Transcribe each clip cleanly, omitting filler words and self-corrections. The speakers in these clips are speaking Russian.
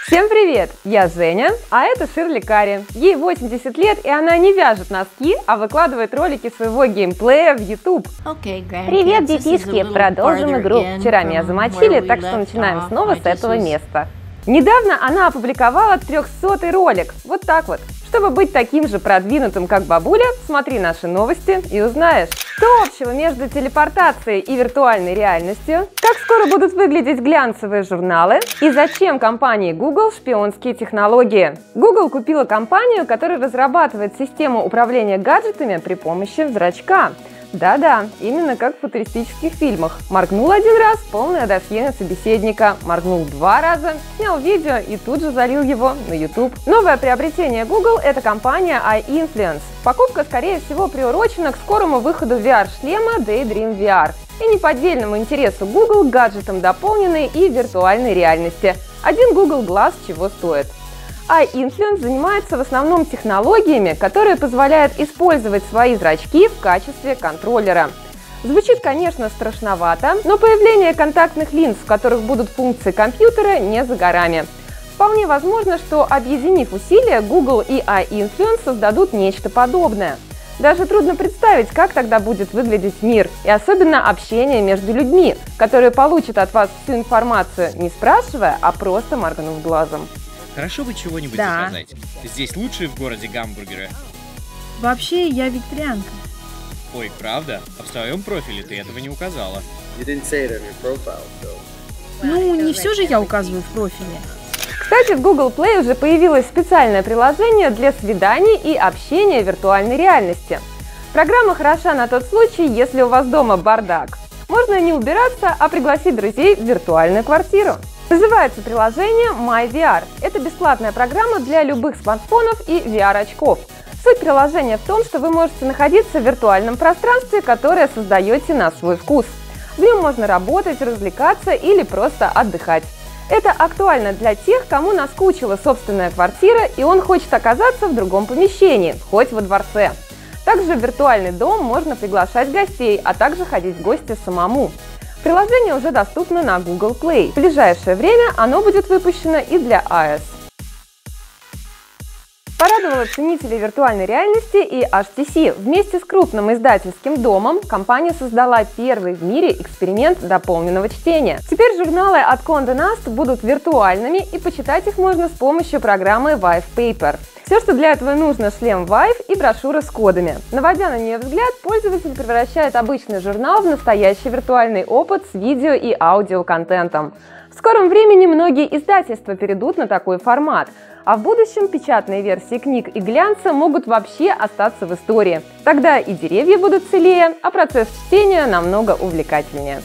Всем привет! Я Женя, а это Ширли Карри. Ей 80 лет, и она не вяжет носки, а выкладывает ролики своего геймплея в YouTube. Привет, детишки! Продолжим игру. Вчера меня замочили, так что начинаем снова с этого места. Недавно она опубликовала 300-й ролик. Вот так вот. Чтобы быть таким же продвинутым, как бабуля, смотри наши новости и узнаешь, что общего между телепортацией и виртуальной реальностью, как скоро будут выглядеть глянцевые журналы и зачем компании Google шпионские технологии. Google купила компанию, которая разрабатывает систему управления гаджетами при помощи зрачка. Да-да, именно как в футуристических фильмах. Моргнул один раз, полное досье на собеседника. Моргнул 2 раза, снял видео и тут же залил его на YouTube. Новое приобретение Google – это компания iInfluence. Покупка, скорее всего, приурочена к скорому выходу VR-шлема Daydream VR и неподдельному интересу Google к гаджетам дополненной и виртуальной реальности. Один Google Glass чего стоит. iInfluence занимается в основном технологиями, которые позволяют использовать свои зрачки в качестве контроллера. Звучит, конечно, страшновато, но появление контактных линз, в которых будут функции компьютера, не за горами. Вполне возможно, что, объединив усилия, Google и iInfluence создадут нечто подобное. Даже трудно представить, как тогда будет выглядеть мир, и особенно общение между людьми, которые получат от вас всю информацию, не спрашивая, а просто моргнув глазом. Хорошо бы чего-нибудь заказать. Здесь лучшие в городе гамбургеры. Вообще, я вегетарианка. Ой, правда? А в своем профиле ты этого не указала. Ну, не все же я указываю в профиле. Кстати, в Google Play уже появилось специальное приложение для свиданий и общения в виртуальной реальности. Программа хороша на тот случай, если у вас дома бардак. Можно не убираться, а пригласить друзей в виртуальную квартиру. Называется приложение MyVR. Это бесплатная программа для любых смартфонов и VR-очков. Суть приложения в том, что вы можете находиться в виртуальном пространстве, которое создаете на свой вкус. В нем можно работать, развлекаться или просто отдыхать. Это актуально для тех, кому наскучила собственная квартира и он хочет оказаться в другом помещении, хоть во дворце. Также в виртуальный дом можно приглашать гостей, а также ходить в гости самому. Приложение уже доступно на Google Play. В ближайшее время оно будет выпущено и для iOS. Порадовала ценителей виртуальной реальности и HTC. Вместе с крупным издательским домом компания создала первый в мире эксперимент дополненного чтения. Теперь журналы от Condé Nast будут виртуальными, и почитать их можно с помощью программы Vive Paper. Все, что для этого нужно, шлем Vive и брошюра с кодами. Наводя на нее взгляд, пользователь превращает обычный журнал в настоящий виртуальный опыт с видео и аудиоконтентом. В скором времени многие издательства перейдут на такой формат, а в будущем печатные версии книг и глянца могут вообще остаться в истории. Тогда и деревья будут целее, а процесс чтения намного увлекательнее.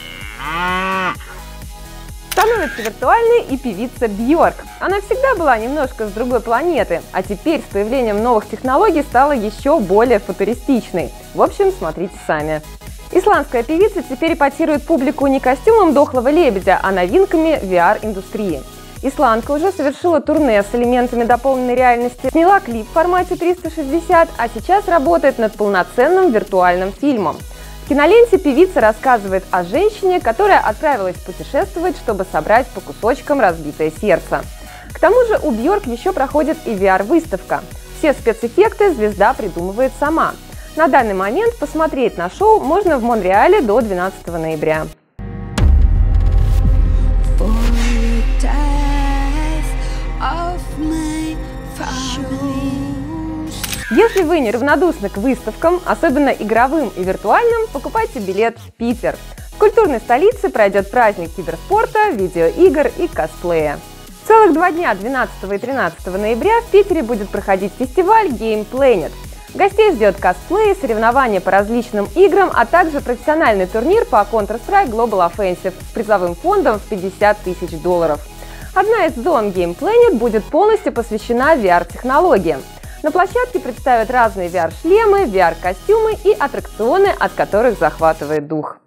Становится виртуальной и певица Бьорк. Она всегда была немножко с другой планеты, а теперь с появлением новых технологий стала еще более футуристичной. В общем, смотрите сами. Исландская певица теперь эпатирует публику не костюмом дохлого лебедя, а новинками VR-индустрии. Исландка уже совершила турне с элементами дополненной реальности, сняла клип в формате 360, а сейчас работает над полноценным виртуальным фильмом. В киноленте певица рассказывает о женщине, которая отправилась путешествовать, чтобы собрать по кусочкам разбитое сердце. К тому же у Бьорк еще проходит и VR-выставка. Все спецэффекты звезда придумывает сама. На данный момент посмотреть на шоу можно в Монреале до 12 ноября. Если вы неравнодушны к выставкам, особенно игровым и виртуальным, покупайте билет в Питер. В культурной столице пройдет праздник киберспорта, видеоигр и косплея. Целых 2 дня, 12 и 13 ноября, в Питере будет проходить фестиваль Game Planet. Гостей ждет косплей, соревнования по различным играм, а также профессиональный турнир по Counter-Strike Global Offensive с призовым фондом в $50 000. Одна из зон Game Planet будет полностью посвящена VR-технологиям. На площадке представят разные VR-шлемы, VR-костюмы и аттракционы, от которых захватывает дух.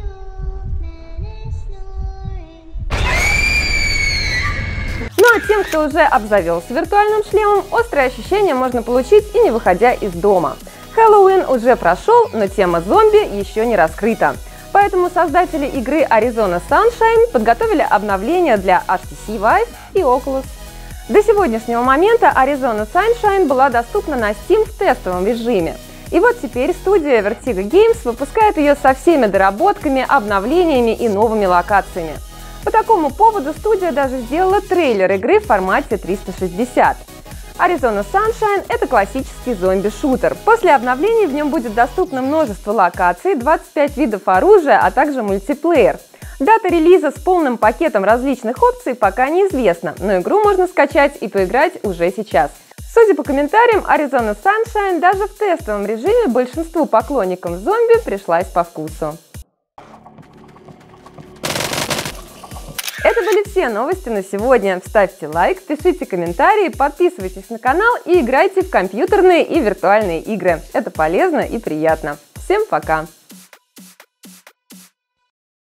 Ну а тем, кто уже обзавелся виртуальным шлемом, острые ощущения можно получить и не выходя из дома. Хэллоуин уже прошел, но тема зомби еще не раскрыта. Поэтому создатели игры Arizona Sunshine подготовили обновление для HTC Vive и Oculus. До сегодняшнего момента Arizona Sunshine была доступна на Steam в тестовом режиме. И вот теперь студия Vertigo Games выпускает ее со всеми доработками, обновлениями и новыми локациями. По такому поводу студия даже сделала трейлер игры в формате 360. Arizona Sunshine – это классический зомби-шутер. После обновлений в нем будет доступно множество локаций, 25 видов оружия, а также мультиплеер. Дата релиза с полным пакетом различных опций пока неизвестна, но игру можно скачать и поиграть уже сейчас. Судя по комментариям, Arizona Sunshine даже в тестовом режиме большинству поклонникам зомби пришлась по вкусу. Это были все новости на сегодня. Ставьте лайк, пишите комментарии, подписывайтесь на канал и играйте в компьютерные и виртуальные игры. Это полезно и приятно. Всем пока!